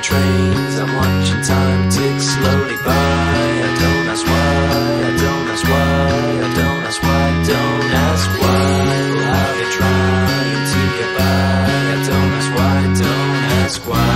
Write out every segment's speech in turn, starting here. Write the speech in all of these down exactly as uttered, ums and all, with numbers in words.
slowing trains. I'm watching time tick slowly by. I don't ask why, I don't ask why, I don't ask why, don't ask why. Well, I've been trying to get by. I don't ask why, don't ask why.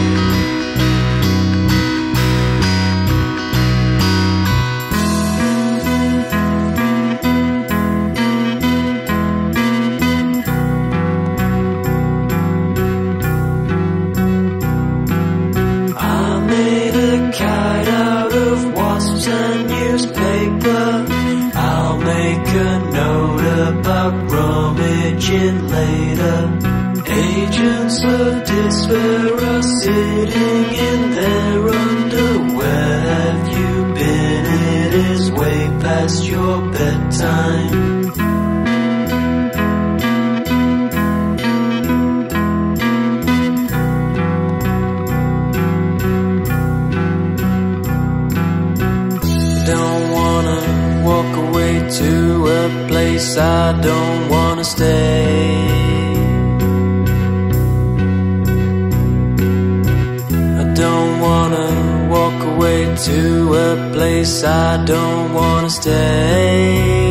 And newspaper, I'll make a note about rummaging later. Agents of despair are sitting in their underwear. Have you been? It is way past your bedtime. To a place I don't wanna stay. I don't wanna walk away to a place I don't wanna stay.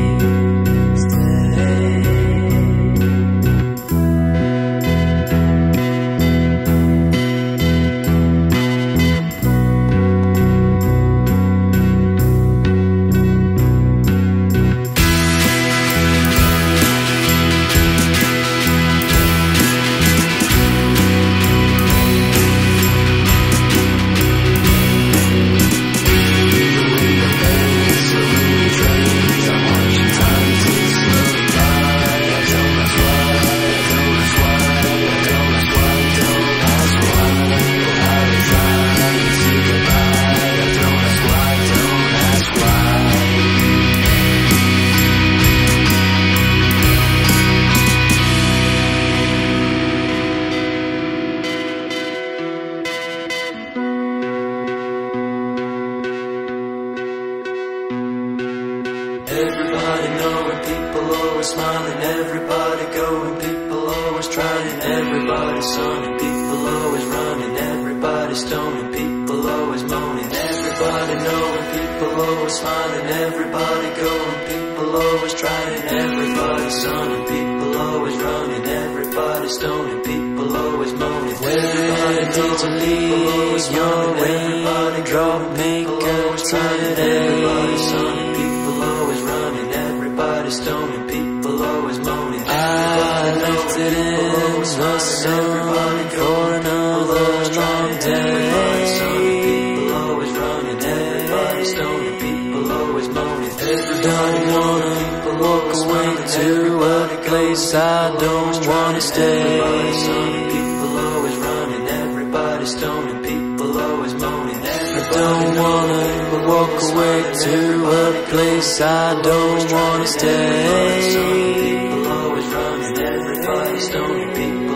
Everybody knowing, people always smiling. Everybody going, people always trying. Everybody sunning, people always running. Everybody stoning, people always moaning. Everybody knowing, people always smiling. Everybody going, people always trying. Everybody sunning, people always running. Everybody stoning, people always moaning. Everybody needs to leave your raindrop maker today. Everybody sunning, people always running. Everybody stoning, people always moaning. I left it in the sun for another long day. Everybody sunning, people always running. Everybody stoning, people always moaning. Everybody wanna walk away to a place I don't wanna stay. Everybody sunning, people always running. Everybody stoning, people always moaning. I don't wanna walk away to a place I don't wanna stay. People always running, everybody stoning, people